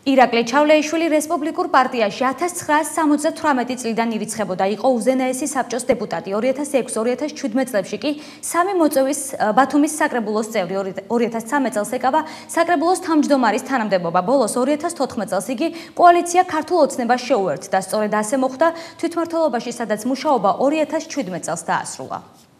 ირაკლი ჩავლეიშვილი რესპუბლიკურ პარტიაში 1978 წლიდან ირიცხებოდა, იყო უზენაესი საბჭოს დეპუტატი. 2006-2017 წლებში კი სამი მოწვევის ბათუმის საკრებულოს წევრი. 2013 წელს ეკავა საკრებულოს თავმჯდომარის თანამდებობა. ბოლოს 2014 წელს იგი კოალიცია ქართულ ოცნებას შეუერთდა. სწორედ ასე მოხდა თვითმმართველობაში, სადაც მუშაობა 2017 წელს დაასრულა.